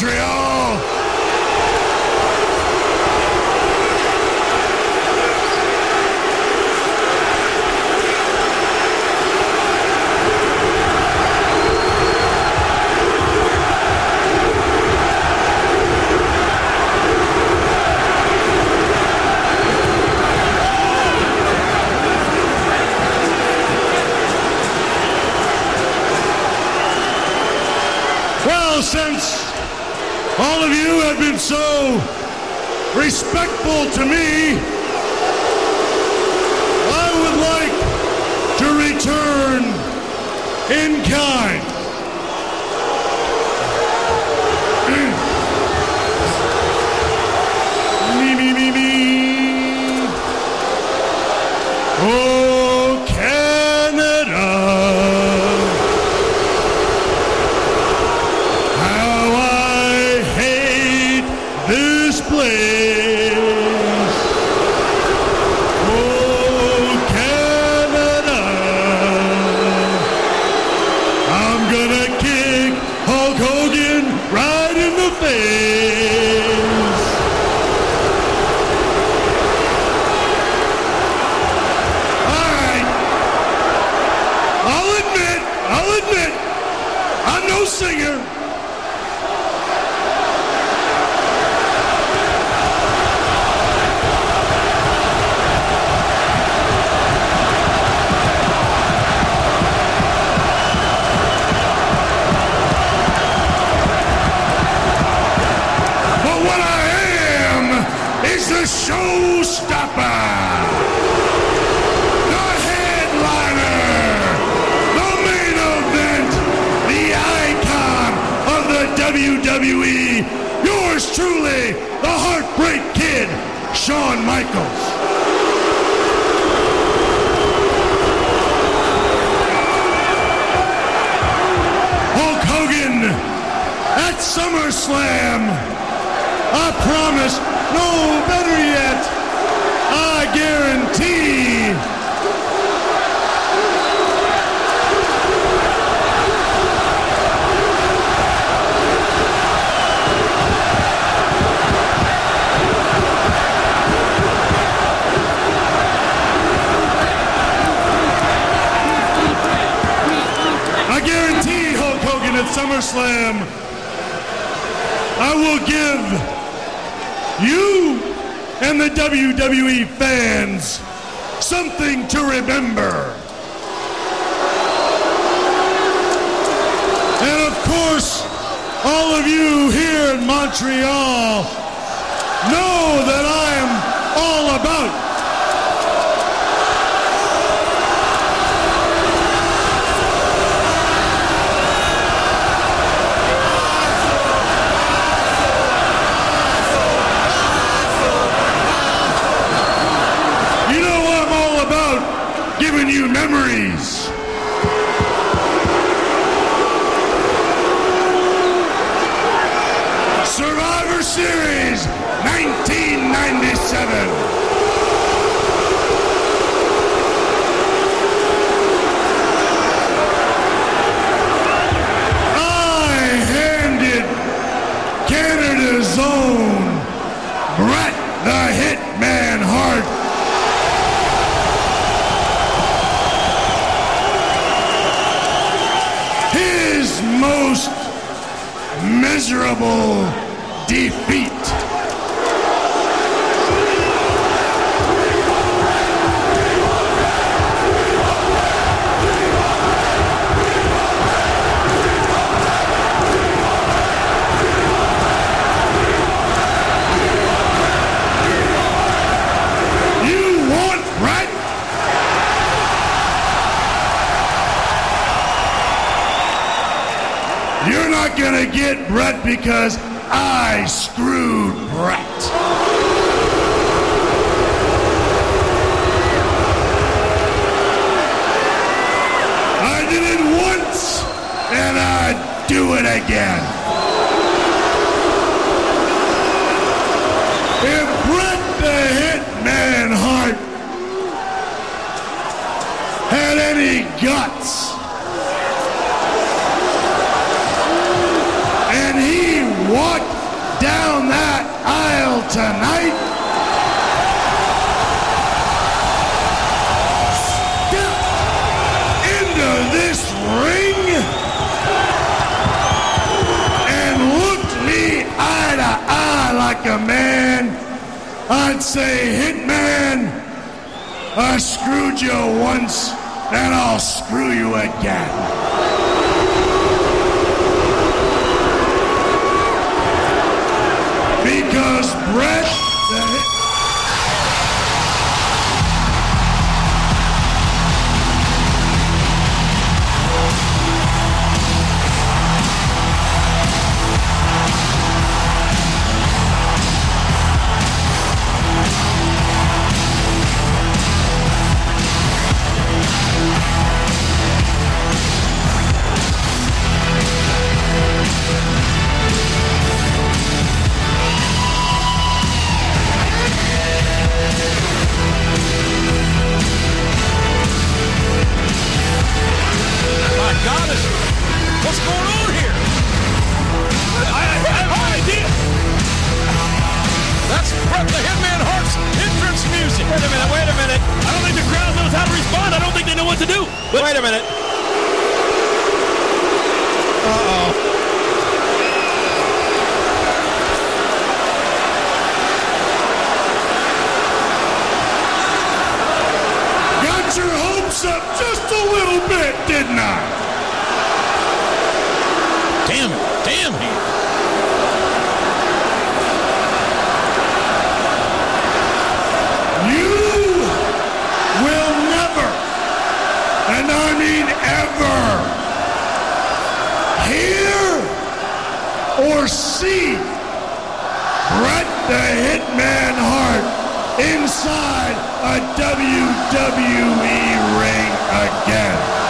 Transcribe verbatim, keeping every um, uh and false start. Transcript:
Montreal. Since all of you have been so respectful to me, I would like to return in kind. Me, me, me, me. Oh, Canada. Singer. But what I am is the showstopper. W W E, yours truly, the Heartbreak Kid, Shawn Michaels. Hulk Hogan at SummerSlam. I promise, no, better yet, I guarantee. At SummerSlam, I will give you and the W W E fans something to remember. And of course, all of you here in Montreal know that I am all about giving you memories. Survivor Series nineteen ninety-seven. I handed Canada's own Bret the Hitman Hart most miserable defeat. You want Bret? You're not gonna get Bret because I screwed Bret. I did it once, and I'd do it again. If Bret the Hitman Hart had any guts, and he walked say, Hitman, I screwed you once, and I'll screw you again. Because Bret the Hit... What's going on here? I, I have no idea. That's Bret the Hitman Hart's entrance music. Wait a minute, wait a minute. I don't think the crowd knows how to respond. I don't think they know what to do. But wait a minute. Uh-oh. Got your hopes up just a little bit, didn't I? Damn it. Damn him. You will never, and I mean ever, hear or see Bret the Hitman Hart inside a W W E ring again.